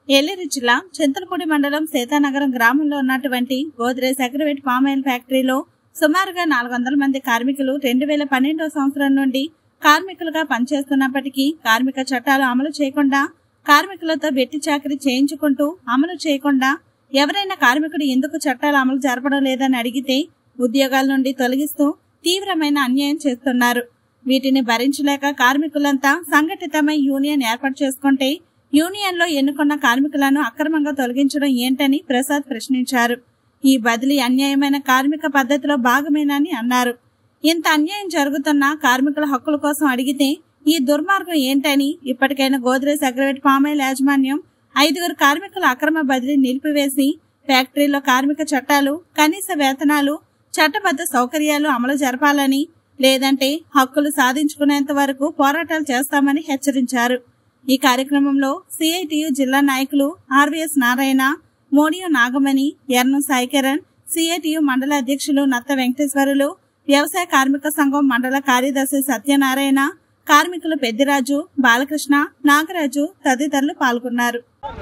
ఏలూరు జిల్లా చింతలపూడి మండలం సీతానగరం గ్రామంలో ఉన్నటువంటి గోద్రేజ్ అగ్రవేట్ పామ్ ఆయిల్ ఫ్యాక్టరీలో సుమారుగా 400 మంది కార్మికులు 2012వ సంవత్సరం నుండి కార్మికులుగా పనిచేస్తున్నప్పటికీ కార్మిక చట్టాలు అమలు చేయకుండా కార్మికులతో వెట్టి చాకరీ చేయించుకుంటూ అమలు చేయకుండా ఎవరైనా కార్మికుడు ఎందుకు చట్టాలు అమలు జరపడం లేదని అడిగితే ఉద్యోగాల నుండి తొలగిస్తూ తీవ్రమైన అన్యాయం చేస్తున్నారు. వీటిని భరించలేక కార్మికులంతా సంఘటితమై యూనియన్ ఏర్పాటు చేసుకుంటే యూనియన్ లో ఎన్నుకున్న కార్మికులను అక్రమంగా తొలగించడం ఏంటని ప్రసాద్ ప్రశ్నించారు. ఈ బదిలీ అన్యాయమైన కార్మిక పద్ధతిలో భాగమేనని అన్నారు. ఇంత అన్యాయం జరుగుతున్న కార్మికుల హక్కుల కోసం అడిగితే ఈ దుర్మార్గం ఏంటని ఇప్పటికైనా గోద్రేజ్ అగ్రవేట్ పామ్ ఆయిల్ యాజమాన్యం 5 కార్మికుల అక్రమ బదిలీ నిలిపివేసి ఫ్యాక్టరీలో కార్మిక చట్టాలు, కనీస వేతనాలు, చట్టబద్ధ సౌకర్యాలు అమలు జరపాలని, లేదంటే హక్కులు సాధించుకునేంత వరకు పోరాటాలు చేస్తామని హెచ్చరించారు. ఈ కార్యక్రమంలో సిఐటియు జిల్లా నాయకులు ఆర్వీఎస్ నారాయణ, మోడియో నాగమణి, ఎర్ను సాయికిరణ్, సిఐటియు మండల అధ్యక్షులు నత్త వెంకటేశ్వరులు, వ్యవసాయ కార్మిక సంఘం మండల కార్యదర్శి సత్యనారాయణ, కార్మికులు పెద్దిరాజు, బాలకృష్ణ, నాగరాజు తదితరులు పాల్గొన్నారు.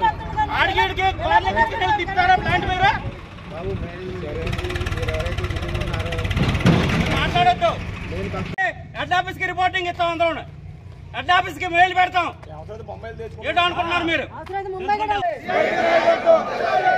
హెడ్ ఆఫీస్ కి మెయిల్ పెడతాం. ఏంటో అనుకుంటున్నారు మీరు?